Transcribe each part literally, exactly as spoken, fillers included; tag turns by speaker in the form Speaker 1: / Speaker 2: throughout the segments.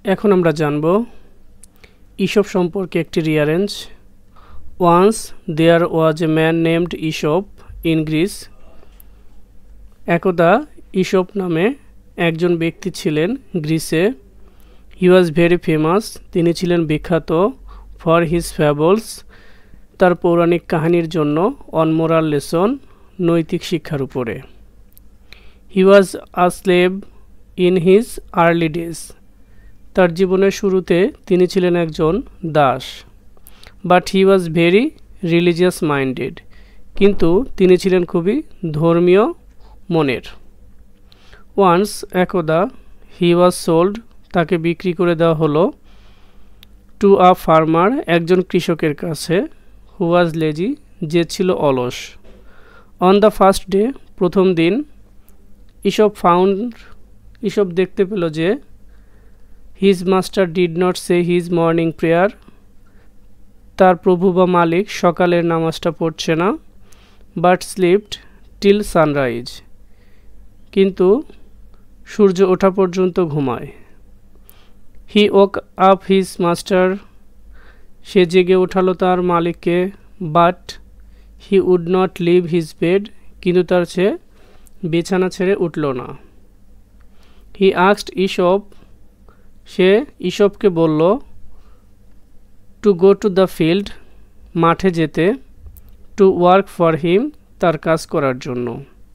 Speaker 1: এখন আমরা জানব ইসপ সম্পর্কে একটি rearrange. Once there was a man named Aesop in Greece. একদা ইসপ নামে একজন ব্যক্তি ছিলেন গ্রিসে। হি ওয়াজ ভেরি ফেমাস। তিনি ছিলেন বিখ্যাত ফর হিজ ফ্যাবলস, তার পৌরাণিক কাহিনীর জন্য, অন মোরাল লেসন, নৈতিক শিক্ষার উপরে। He was a slave in his early days. তার জীবনের শুরুতে তিনি ছিলেন একজন দাস। But he was very religious minded. কিন্তু তিনি ছিলেন খুবই ধর্মীয় মনের। ওয়ান্স একদা হি ওয়াজ সোল্ড, তাকে বিক্রি করে দেওয়া হলো, টু আ ফার্মার, একজন কৃষকের কাছে, হু ওয়াজ লেজি, যে ছিল অলস। অন দ্য ফার্স্ট ডে, প্রথম দিন, ইসপ ফাউন্ড, ইসপ দেখতে পেল যে his master did not say his morning prayer, তার প্রভু বা মালিক সকালের নামাজটা পড়ছে না, বাট স্লিপড টিল সানরাইজ, কিন্তু সূর্য ওঠা পর্যন্ত ঘুমায়। He woke up his master, সে জেগে ওঠালো তার মালিককে, but he would not leave his bed, কিন্তু তার সে বিছানা ছেড়ে উঠল না। হি আস্কড ইসপ, সে ইসপকে বলল, to go to the field, মাঠে যেতে, টু ওয়ার্ক ফর হিম, তার কাজ করার জন্য।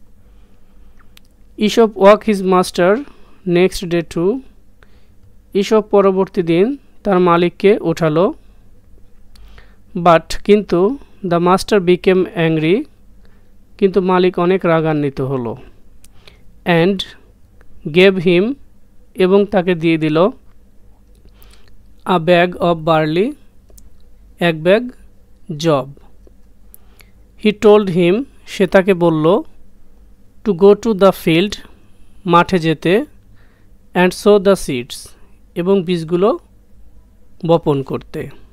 Speaker 1: Aesop woke his master next day too, Aesop পরবর্তী দিন তার মালিককে ওঠালো, বাট কিন্তু দ্য মাস্টার বিকেম অ্যাংরি, কিন্তু মালিক অনেক রাগান্বিত হলো। অ্যান্ড গেভ হিম, এবং তাকে দিয়ে দিল, আ ব্যাগ অফ বার্লি, এক ব্যাগ জব। হি টোল্ড হিম, সে তাকে বলল, to go to the field, মাঠে যেতে, অ্যান্ড সো দ্য সিডস, এবং বীজগুলো বপন করতে।